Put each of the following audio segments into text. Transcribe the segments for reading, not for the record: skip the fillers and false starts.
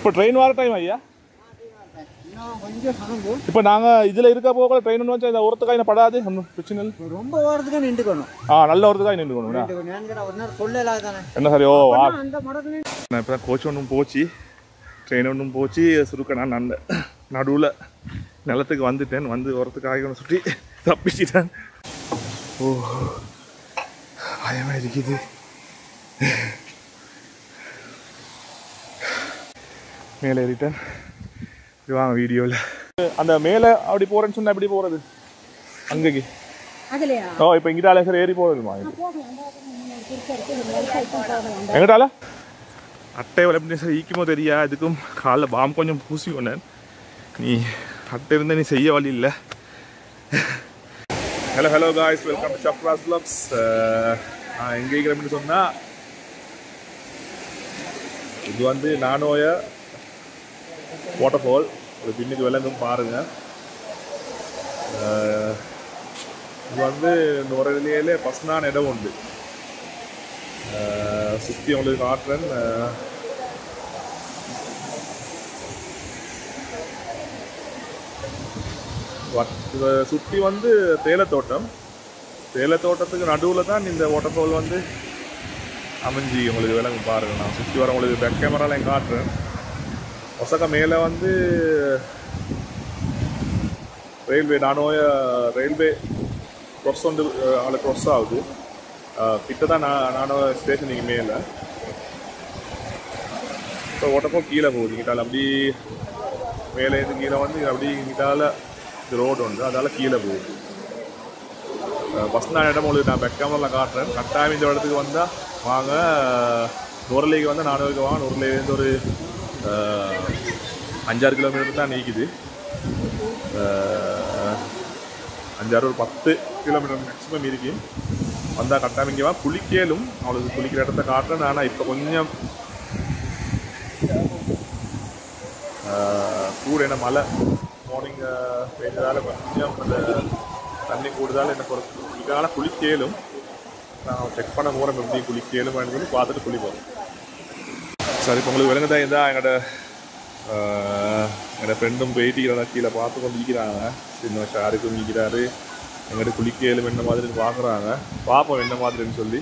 இப்போ ட்ரெயின் வர டைம் ஐயா இப்போ நாங்கள் இதில் இருக்க போக ட்ரெயின் ஒன்று வச்சா இந்த ஒருத்துக்காய் என்ன படாது ஒன்றும் பிரச்சனை இல்லை ரொம்ப ஓரத்துக்கு நின்றுக்கணும் நல்ல ஒருத்துக்காய் நின்றுக்கணும் என்ன சரி ஓ நான் இப்போ தான் கோச் ஒன்றும் போச்சு ட்ரெயின் ஒன்றும் போச்சு சுருக்க நான் நடுவில் நிலத்துக்கு வந்துட்டேன் வந்து ஒருத்துக்காய் ஒன்று சுற்றி தப்பிச்சிட்டேன் ஓ பயமாக இருக்குது மேலே ஏறிட்டேன் வாங்க வீடியோவில் அந்த மேலே அப்படி போகிறேன்னு சொன்னால் எப்படி போகிறது அங்கேக்கு ஓ இப்போ இங்கிட்டாலே சார் ஏறி போகிறதுமா எங்கிட்டால அட்டை எப்படி சார் ஈக்குமோ தெரியா இதுக்கும் காலைல பாம் கொஞ்சம் பூசி கொண்டேன் நீ அட்டை இருந்தால் நீ செய்ய வழி இல்லை hello guys welcome to Sabras vlogs நான் எங்கே இருக்கிறேன்னு சொன்னால் இது வந்து நானோய வாட்டர்ஃபால் ஒரு பின்னுக்கு விளங்கும் பாருங்க இது வந்து நுரையிலே பசுனான இடம் உண்டு சுற்றி உங்களுக்கு காட்டுறேன் சுற்றி வந்து தேயிலத்தோட்டத்துக்கு நடுவில் தான் இந்த வாட்டர்ஃபால் வந்து அமைஞ்சி உங்களுக்கு விளங்கும் பாருங்கள் நான் சுற்றி வர உங்களுக்கு பேக் கேமராவில் என் காட்டுறேன் ஒசக்க மேலே வந்து ரயில்வே நானோய ரயில்வே க்ராஸ் வந்து அதில் க்ராஸ் ஆகுது கிட்ட தான் நானோ ஸ்டேஷனுக்கு மேலே இப்போ வாட்டர்ஃபால் கீழே போகுது கிட்டால் அப்படி மேலே இருந்து கீழே வந்து அப்படி கிட்டால் இது ரோடு உண்டு அதால் கீழே போகுது ஃபஸ்ட் நான் இடம் உங்களுக்கு நான் பேக் கேமராவில் காட்டுறேன் கட்டாயம் இந்த இடத்துக்கு வந்தால் வாங்க நுரலைக்கு வந்து நானூறுக்கு வாங்க நுரலையிலேருந்து ஒரு 5-6 கிலோமீட்டர் தான் நீக்குது 5-6 ஒரு 10 கிலோமீட்டர் மேக்ஸிமம் இருக்கு வந்தால் கட்டாயம் இங்கே வா குளிக்கலும் அவளுக்கு குளிக்கிற இடத்த காட்டுறேன் ஆனால் இப்போ கொஞ்சம் கூட என்ன மழை மார்னிங் பெய்ஞ்சதால் கொஞ்சம் அந்த தண்ணி கூடுதால் என்ன குளிக்கால குளிக்கலும் நான் செக் பண்ண போகிறேன் எப்படி குளிக்கலும் சொல்லி பார்த்துட்டு குளிப்போம் சரி இப்போ உங்களுக்கு விளங்குதா இருந்தால் என்னோட ஃப்ரெண்டும் போயிட்டு கீழே பார்த்து கொண்டு நிற்கிறாங்க சின்ன ஷாருக்கும் நிற்கிறாரு எங்கிட்ட குளிக்கலும் என்ன மாதிரின்னு பார்க்குறாங்க பார்ப்போம் என்ன மாதிரின்னு சொல்லி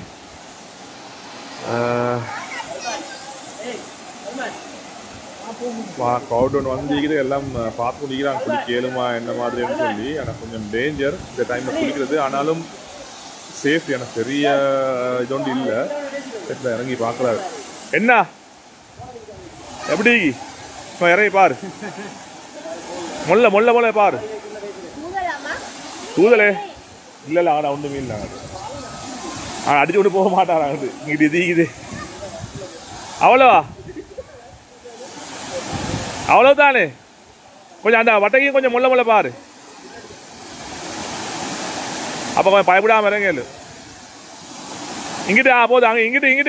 க்ரௌட் ஒன்று வந்து எல்லாம் பார்த்து நிற்கிறாங்க குளிக்கலுமா என்ன மாதிரின்னு சொல்லி எனக்கு கொஞ்சம் டேஞ்சர் இந்த டைமில் குளிக்கிறது ஆனாலும் சேஃப்டி எனக்கு பெரிய இது ஒன்று இல்லை இறங்கி பார்க்குறாரு என்ன எப்படி இறங்கி பாரு மொல்ல பாரு தூதலே இல்லை ஆனால் ஒன்றுமே இல்லை அடிச்சு விட்டு போக மாட்டாங்க இங்கிட்டு இது அவ்வளோதானே கொஞ்சம் அந்த வட்டையும் கொஞ்சம் மொல்ல பாரு அப்போ கொஞ்சம் பயப்படாமல் இறங்கல இங்கிட்டு போதும் அங்கே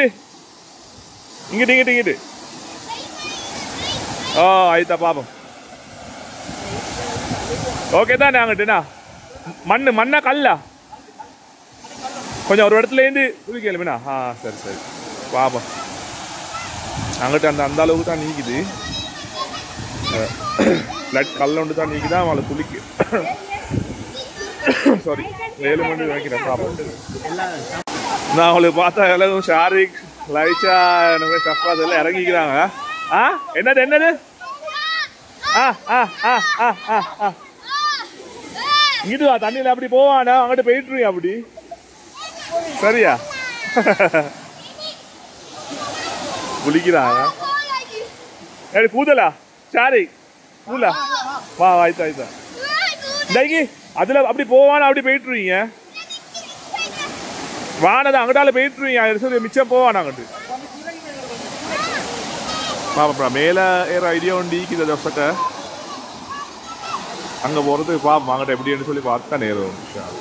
இங்கிட்டு ஓ ஆயிட்டா பாப்போம் ஓகே தானே அங்கிட்டுண்ணா மண்ணா கல்லா கொஞ்சம் ஒரு இடத்துலேருந்து குளிக்கலுமேண்ணா சரி பாப்போம் அங்கிட்ட அந்த அளவுக்கு தான் நீக்குது லைட் கல்ல ஒன்று தான் நீக்குதான் அவளை குளிக்கு சாரி 7 மணி வைக்கிறேன் பாப்போம் நான் அவளுக்கு பார்த்தா எல்லாம் ஷாரிக் லைச்சா எனக்கு சஃப்ராஸ் எல்லாம் இறங்கிக்கிறாங்க என்னது இங்கிட்டு வா தண்ணியில் அப்படி போவானா அங்கிட்ட போயிட்டுருங்க அப்படி சரியா குளிக்கிறாங்க ஏடி பூதலா சாரி பூலா வா ஆயிட்டா டைகி அதில் அப்படி போவானா அப்படி போயிட்டுருவீங்க வானதான் அங்கிட்டால போயிட்டுருவீங்க மிச்சம் போவானா அங்கிட்டு பாப்பா மேலே ஏற ஐடியா உண்டிக்குது தோசக்க அங்கே போகிறதுக்கு பார்ப்போம் அங்கிட்ட எப்படின்னு சொல்லி பார்த்து தான் நேரம்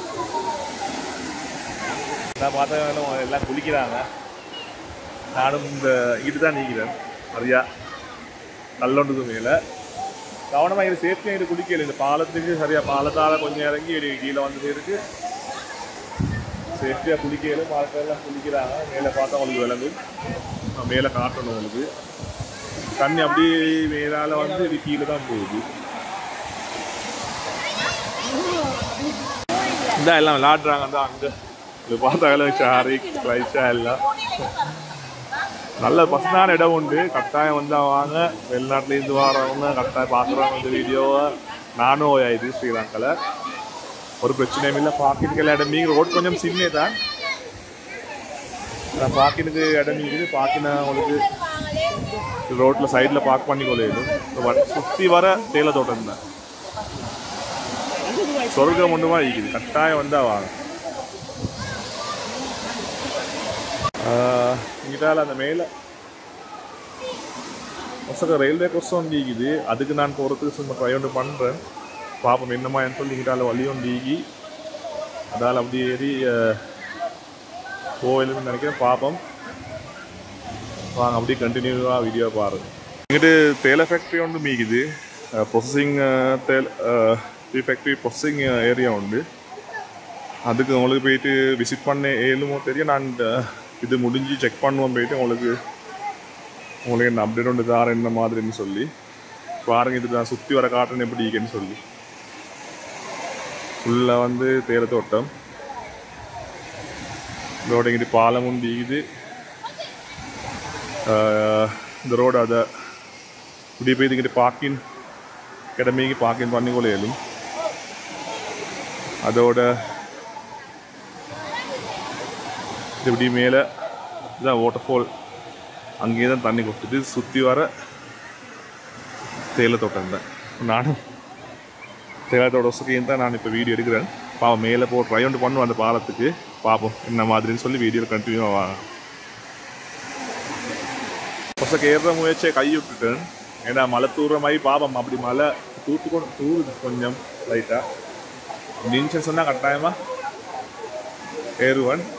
நான் பார்த்தா எல்லாம் குளிக்கிறாங்க நானும் இந்த இங்கிட்டு தான் நீக்கிறேன் நிறையா நல்லொன்றுக்கு மேலே கவனமாக இது சேஃப்டியாக இது குளிக்கல இந்த பாலத்துக்கு சரியாக பாலத்தால் கொஞ்சம் இறங்கி கீழே வந்துட்டு இருக்கு சேஃப்டியாக குளிக்கல பாலத்தெல்லாம் குளிக்கிறாங்க மேலே பார்த்தா உங்களுக்கு விளங்கும் மேலே காட்டணும் உங்களுக்கு தண்ணி அப்படியே மேலால வந்து இது கீழே தான் போகுது. இந்த எல்லாம் விளையாடுறாங்க தான் அங்கே இது பார்த்தாலும் ஷாரி ரைஷா எல்லாம் நல்ல பசனான இடம் உண்டு. கட்டாயம் வந்தால் வாங்க. வெளிநாட்டிலேருந்து வரவங்க கட்டாயம் பார்க்குறவங்க இந்த வீடியோவை. நானும் இது ஸ்ரீலங்காவில் ஒரு பிரச்சனையும் இல்லை. பார்க்கிங்க்கு இடம் மீங்க ரோட் கொஞ்சம் சின்னே தான். பார்க்கினுக்கு இடம் மீங்குது. பார்க்கின உங்களுக்கு ரோட்டில் சைடில் பார்க் பண்ணி கொள்ளையிடும். சுற்றி வர தேயிலை தோட்டம் தான். சொர்க்கம் ஒன்றுமா இருக்குது. கட்டாயம் வந்தால் வாங்க. இங்கிட்டால அந்த மேலே ஒசக்க ரயில்வே கொஸ்ட் ஒன்று இருக்குது. அதுக்கு நான் போகிறதுக்கு சும்மா ட்ரை ஒன்று பண்ணுறேன். பார்ப்போம் என்னமான்னு சொல்லி இங்கிட்டால வழி ஒன்று ஈகி அதால் அப்படி ஏறி கோயிலுன்னு நினைக்கிறேன். பார்ப்போம் வாங்க. அப்படியே கண்டினியூவாக வீடியோ பாருங்க. இங்கிட்டு தேயிலை ஃபேக்ட்ரி ஒன்று மீக்குது. Processing tea factory processing area உண்டு. அதுக்கு உங்களுக்கு போயிட்டு விசிட் பண்ண ஏழுமோ தெரியும். நான் இது முடிஞ்சு செக் பண்ணுவோம். போயிட்டு உங்களுக்கு என்ன அப்டேட் ஒன்று தாரேன் என்ன மாதிரின்னு சொல்லி பாருங்க. இது நான் சுற்றி வர காட்டுறேன் எப்படி இருக்குன்னு சொல்லி. ஃபுல்லாக வந்து தேயிலை தோட்டம். இதோட இங்கிட்டு பாலம் உண்டு இருக்குது. இந்த ரோடு அதை இப்படி போய் இங்கிட்டு பார்க்கிங் கிடமைக்கு பார்க்கிங் பண்ணி கொள்ளையிலும். அதோட இப்படி மேலே இதுதான் வாட்டர்ஃபால். அங்கேயே தான் தண்ணி கொடுத்துட்டு சுற்றி வர தேயிலை தோட்டம் தான். நானும் தேயிலை தோட்டம் சுற்றியும் தான் நான் இப்போ வீடியோ எடுக்கிறேன். பாவம் மேலே போ ட்ரை ஒன்று பண்ணுவோம் அந்த பாலத்துக்கு. பார்ப்போம் என்ன மாதிரின்னு சொல்லி வீடியோ கண்டினியூவாக வாங்க. ஃபஸ்ட்டு ஏறுற முயற்சியை கை விட்டுட்டேன். ஏன்னா மழை தூர்ற மாதிரி பாப்போம். அப்படி மழை தூருது கொஞ்சம் லைட்டாக. அப்படின்னு சொன்னால் கட்டாயமாக ஏறுவேன்.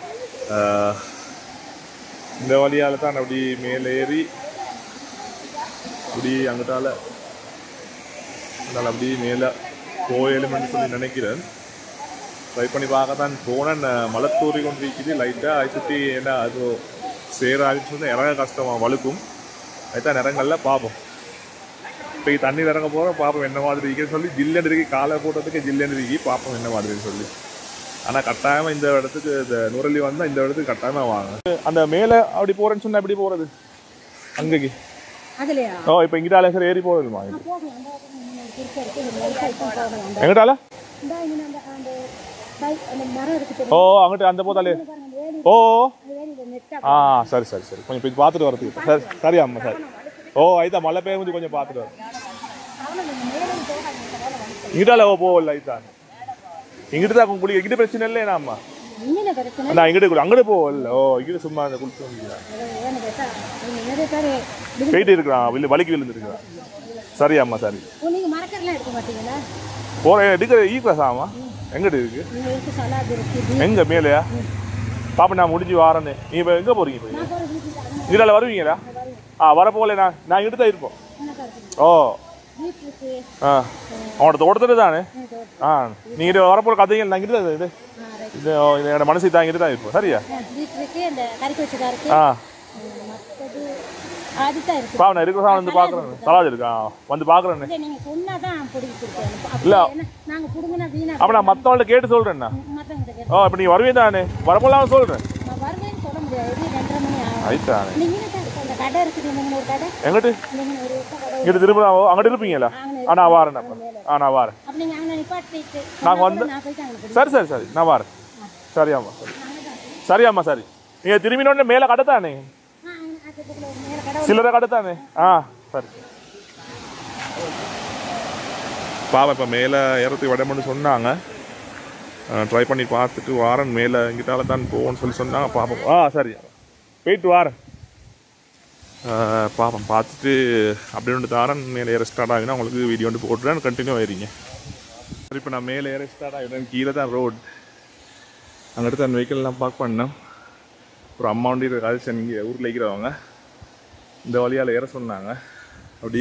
இந்த வழியால் தான் அப்படி மேலே ஏறி அப்படி அங்கிட்டால அதனால் அப்படி மேலே போயலுமென்னு சொல்லி நினைக்கிறேன். ட்ரை பண்ணி பார்க்க தான் போனேன். மழை தூரி கொண்டு இருக்குது லைட்டாக. அதை சுற்றி ஏன்னா அது சேராதுன்னு சொல்லி இறங்க கஷ்டமாக வழுக்கும். அதுதான் இறங்கல. பார்ப்போம். இப்போ தண்ணி இறங்க போகிறோம். பார்ப்போம் என்ன மாதிரி இருக்குன்னு சொல்லி. ஜில்லுன்னு இருக்கு. காலை போட்டதுக்கு ஜில்லுன்னு இருக்கு. பார்ப்போம் என்ன மாதிரின்னு சொல்லி. ஆனால் கட்டாயமாக இந்த இடத்துக்கு இந்த நுரலி வந்தால் இந்த இடத்துக்கு கட்டாயமாக வாங்க. அந்த மேலே அப்படி போகிறேன்னு சொன்னால் எப்படி போகிறது அங்கேக்கு? ஓ இப்போ இங்கிட்டால சார் ஏறி போகிறதுமா? எங்கிட்டால ஓ அங்கிட்ட அந்த போதாலே ஓ சரி சரி சரி. கொஞ்சம் போய் பார்த்துட்டு வரதுக்கு சரி சரி அம்மா சரி. ஓ அதுதான் மழை பெய்யும் கொஞ்சம் பார்த்துட்டு வர. இங்கிட்டால ஓ போகல இதுதான். இங்கிட்டு தான் குளிக்க. இங்கிட்ட பிரச்சனை இல்லையா அம்மா? நான் இங்கிட்ட அங்கிட்ட போகல. ஓ இங்கிட்ட சும்மா அந்த குளிச்சு போயிட்டு இருக்கிறான். வலிக்கு விழுந்துருக்கிறான். சரி அம்மா சரி. போகிறேன் எடுக்கிற ஈக்லாஸ் ஆமா. எங்கிட்ட இருக்கு? எங்க மேலையா? பாப்பா நான் முடிஞ்சு வாரேன்னு. நீ இப்போ எங்கே போகிறீங்க? இப்போ இங்கிட்டால வருவீங்களா? வர போகல. நான் இங்கிட்ட தான் இருப்போம். ஓ அவனோட தோட்டத்தில் தானே. நீங்கள் வரப்போகிற கதைகள் நான் இங்கிட்ட தான் இது என்னோட மனசு தான் இங்கிட்ட தான் இருப்போம். சரியா? பாவம் நான் இருக்கிற வந்து பார்க்குறேன். சலாஜ் இருக்கா வந்து பார்க்குறேன்னு. இல்லை அப்போ நான் மற்றவங்கள்ட்ட கேட்டு சொல்கிறேண்ணா. ஓ இப்போ நீங்கள் வருவீங்க தானே? வரப்போலாம் சொல்கிறேன். ஆயிட்டானே எங்கிட்டு இங்கிட்ட திரும்ப அங்கிட்ட இருப்பீங்களா? நான் வாரேன். நான் வாரேன். நாங்கள் வந்து சரி சரி சரி நான் வாரேன். சரியாம்மா சரி சரியாம்மா சரி. நீங்கள் திரும்பினோடனே மேலே கடை தானே? சில்லறை கடை தானே? சரி. பாவம் இப்போ மேலே ஏறத்துக்கு விடமுன்னு சொன்னாங்க. ட்ரை பண்ணி பார்த்துட்டு வாரேன். மேலே இங்கிட்டால தான் போவோன்னு சொல்லி சொன்னாங்க. பார்ப்போம். சரி போயிட்டு வாரேன். பார்ப்போம். பார்த்துட்டு அப்படி ஒன்று தாரேன். மேலே ஏற ஸ்டார்ட் ஆகினா உங்களுக்கு வீடியோ வந்து போட்டுறேன். கண்டினியூ ஆகிடுங்க. சரி இப்போ நான் மேலே ஏற ஸ்டார்ட் ஆகிடுறேன். கீழே தான் ரோடு. அங்கிட்ட தான் வெஹிக்கிள்லாம் பார்க் பண்ணேன். ஒரு அம்மா வண்டி இருக்காது. இங்கே ஊரில் இருக்கிறவங்க இந்த வழியால் ஏற சொன்னாங்க. அப்படி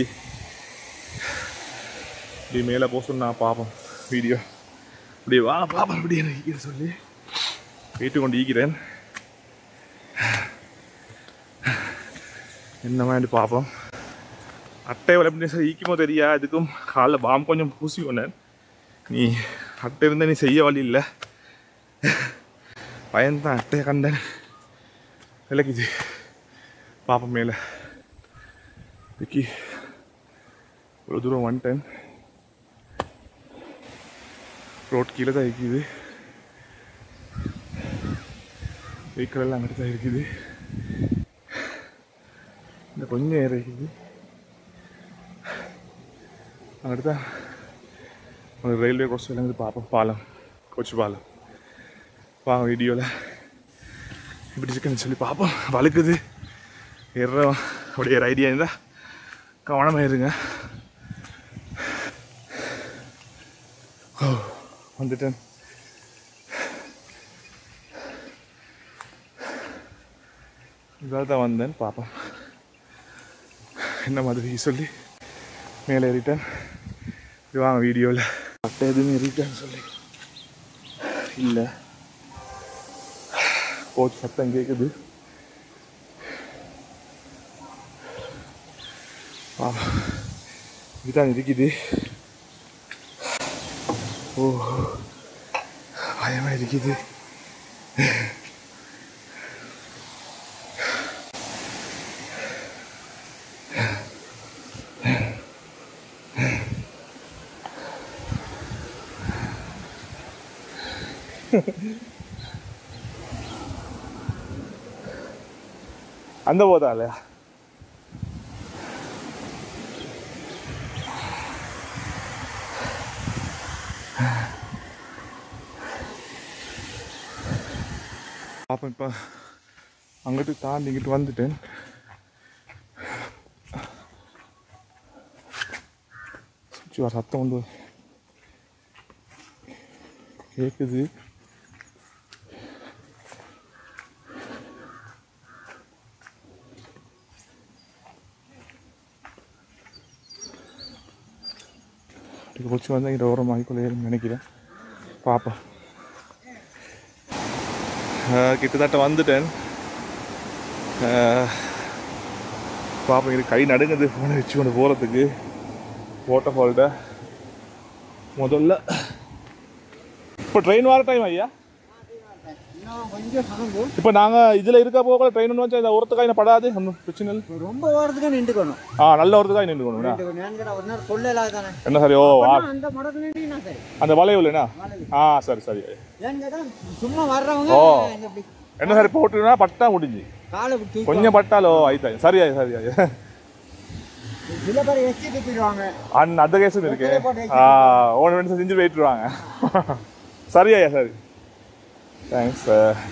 இப்படி மேலே போக சொன்னால் பார்ப்போம் வீடியோ. இப்படி வா பார்ப்போம் அப்படி என்ன சொல்லி வீட்டு கொண்டு ஈக்கிறேன். என்ன மாதிரி பார்ப்போம். அட்டை எப்படி சார் ஈக்குமோ தெரியா இதுக்கும் காலைல பாம் கொஞ்சம் பூசி கொண்டேன் நீ அட்டை இருந்தால் நீ செய்ய வழி இல்லை பயன்தான் அட்டையை கண்டேன் விளக்குது பாப்பம் மேலே விக்கி இவ்வளோ தூரம் வந்துட்டேன் ரோட் கீழே தான் இருக்குது வெஹிக்கிள் எல்லாம் அங்கிட்டு தான் இருக்குது இந்த கொஞ்சம் ஏற இருக்குது அங்கிட்டு தான் ஒரு ரயில்வே கோர்ஸ் விளங்குது பார்ப்போம் பாலம் கோச்சு பாலம் வாங்க வீடியோவில் இப்படி இருக்குன்னு சொல்லி பார்ப்போம் வழுக்குது ஏறுறோம் அப்படியே ஒரு ஐடியா இருந்தால் கவனமாக இருங்க வந்துட்டேன் இதாக தான் வந்தேன் பார்ப்போம் என்ன மாதிரி சொல்லி மேலே ஏறிட்டேன் இது வாங்க வீடியோவில் அட்டை எதுவும் ஏறிட்டேன்னு சொல்லி இல்லை கோச் சத்தம் கேட்குது இதுதான் இருக்குது ஓ பயமாக இருக்குது அந்த போதா இல்லையா பாப்பா இப்போ அங்கிட்டு தாண்டி இங்கிட்டு வந்துட்டேன் சத்தம் கொண்டு கேட்குது கொச்சி வந்து இங்கே ஓரமாகிக்கொள்ள நினைக்கிறேன் பாப்பா கிட்டத்தட்ட வந்துட்டேன் பாப்பா இங்கே கை நடுங்குது ஃபோனை வச்சு கொண்டு போகிறதுக்கு வாட்டர்ஃபால்கிட்ட முதல்ல இப்போ ட்ரெயின் வர டைம் ஐயா இப்போ நாங்கள் இதில் இருக்க போக ட்ரெயின் ஒன்று வச்சா இந்த ஒருத்துக்காய் என்ன படாது ஒன்றும் பிரச்சனை இல்லை ரொம்ப ஓரத்துக்காக நின்றுக்கணும் நல்ல ஒருத்துக்காய் நின்றுக்கணும் என்ன சரி ஓ அந்த வளைவுலண்ணா சரி சரி சும்மா வர்றவங்க ஓ என்ன சரி போட்டுனா பட்டா முடிஞ்சு கொஞ்சம் பட்டாலோ ஆயிட்டா சரியா சரியா அந்த கேஸும் இருக்கு ஒன்று நிமிஷம் செஞ்சு போயிட்டுருவாங்க சரியா சரி தேங்க்ஸ்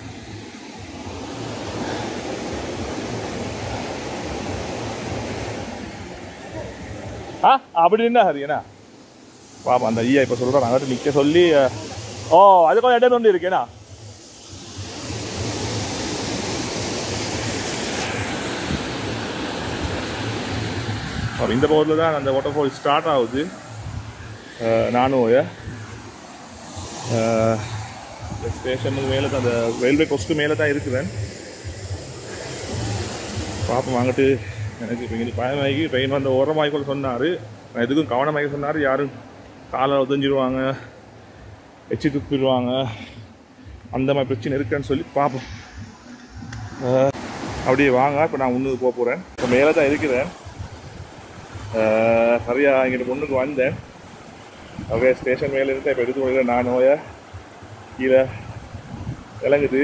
அப்படி என்ன ஹரியண்ணா பாப்பா அந்த ஐயா இப்போ சொல்கிறேன் அங்கிட்ட நிற்க சொல்லி ஓ அது கொஞ்சம் இடம் ஒன்று இருக்கேண்ணா இந்த பகுதியில் தான் அந்த வாட்டர்ஃபால் ஸ்டார்ட் ஆகுது நானும் ஸ்டேஷனுக்கு மேலே தான் அந்த ரயில்வே கோஸ்ட்டு மேலே தான் இருக்கிறேன் பாப்போம் வாங்கிட்டு எனக்கு இப்போ இங்கே பயமாகி ட்ரெயின் வந்து ஓரமாகிக்கொள்ள சொன்னார் நான் எதுக்கும் கவனமாகி சொன்னார் யாரும் காலை உதஞ்சிடுவாங்க எச்சி துப்பிடுவாங்க அந்த மாதிரி பிரச்சனை இருக்குன்னு சொல்லி பார்ப்போம் அப்படியே வாங்க இப்போ நான் முன்னுக்கு போக போகிறேன் இப்போ மேலே தான் இருக்கிறேன் சரியாக இங்கிட்ட முன்னுக்கு வந்தேன் அப்படியே ஸ்டேஷன் மேலே இருந்தேன் இப்போ எடுத்து முடியல நான் கீழே இறங்குது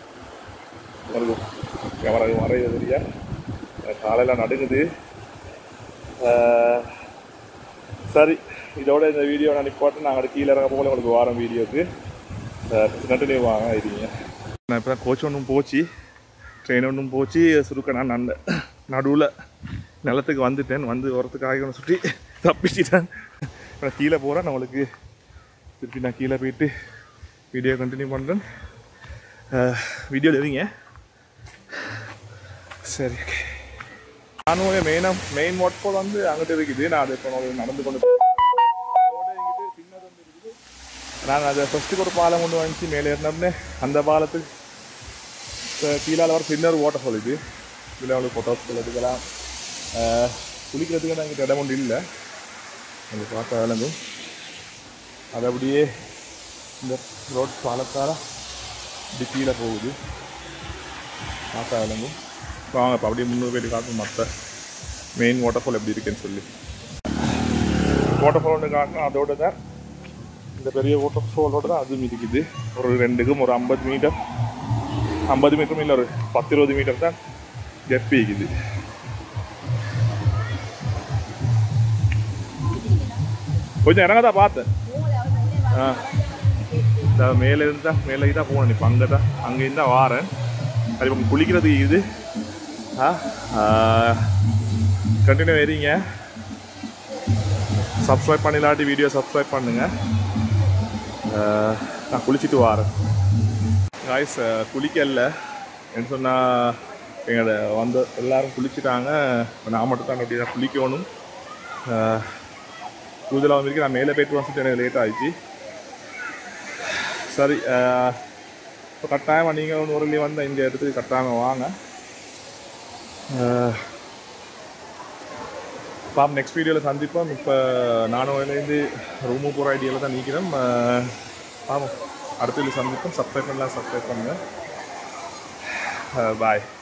கேமரா மறையுது தெரியா காலையில் நடுங்குது சரி இதோட இந்த வீடியோ நான் நிப்பாட்டு நாங்கள் கீழே இறங்க போல உங்களுக்கு வாரம் வீடியோக்கு கண்டினியூ வாங்க இருக்கீங்க நான் இப்போ தான் கோச் ஒன்றும் போச்சு ட்ரெயின் ஒன்றும் போச்சு சுருக்க நான் நடுவில் நிலத்துக்கு வந்துட்டேன் வந்து வரத்துக்காக சுற்றி தப்பிச்சிட்டேன் நான் கீழே போகிறேன் நம்மளுக்கு திருப்பி நான் கீழே போயிட்டு வீடியோ கண்டினியூ பண்ணுறேன் வீடியோவில் இருங்க சரி நானும் மெயின் வாட்டர்ஃபால் வந்து அங்கிட்ட இருக்குது நான் அதை இப்போ நடந்து கொண்டு நாங்கள் அதை ஃபஸ்ட்டுக்கு ஒரு பாலம் கொண்டு வந்துச்சு மேலே ஏறினோம்னே அந்த பாலத்துக்கு கீழே வர சின்ன ஒரு வாட்டர்ஃபால் இது இதில் அவளுக்கு ஃபோட்டோஸ் எடுக்கலாம் குளிக்கிறதுக்கு நாங்கள் இடம் ஒன்று இல்லை, அது பார்த்தா விளங்கும். அது அப்படியே இந்த ரோட் பாலத்தால் இப்படி கீழே போகுது, பார்த்தா விளங்கும். வாங்க இப்போ அப்படியே 300 போய்ட்டு காட்டும் மற்ற மெயின் வாட்டர்ஃபால் எப்படி இருக்குன்னு சொல்லி. வாட்டர்ஃபால் ஒன்று காட்டணும், அதோட தான் இந்த பெரிய வாட்டர்ஃபாலோடு தான் அதுவும் இருக்குது. ஒரு ரெண்டுக்கும் ஒரு 50 மீட்டர், 50 மீட்டரும் இல்லை, ஒரு 10-20 மீட்டர் தான் கெப் இருக்குது. கொஞ்சம் இறங்க தான் பார்த்தேன். மேலே இருந்தால் மேலே தான் போகணும். இப்போ அங்கே தான் அங்கேருந்து தான் வாரேன். அது இப்போ குளிக்கிறதுக்கு இது கண்டினியூ வரீங்க. சப்ஸ்கிரைப் பண்ணிலாட்டி வீடியோ சப்ஸ்கிரைப் பண்ணுங்கள். நான் குளிச்சுட்டு வாரேன். காய்ஸ் குளிக்கல என்ன சொன்னால் எங்களோட வந்து எல்லோரும் குளிச்சுட்டாங்க. நான் மட்டும் தான் அப்படி தான் குளிக்கணும். கூடுதலாக வந்துருக்கு. நான் மேலே போய்ட்டு வந்துட்டு எனக்கு லேட் ஆகிடுச்சு. சரி, இப்போ கட்டாயமாக நீங்கள் ஒன்று ஊரில் வந்து இந்த இடத்துக்கு கட்டாயமாக வாங்க. பாப் நெக்ஸ்ட் வீடியோவில் சந்திப்போம். இப்போ நானும் இருந்து ரூமு போகிற ஐடியாவில் தான் நீக்கிறேன். ஆமாம், அடுத்த வீடியோ சந்திப்போம். சப்ஸ்கிரைப் பண்ணலாம், சப்ஸ்கிரைப் பண்ணுங்கள். பாய்.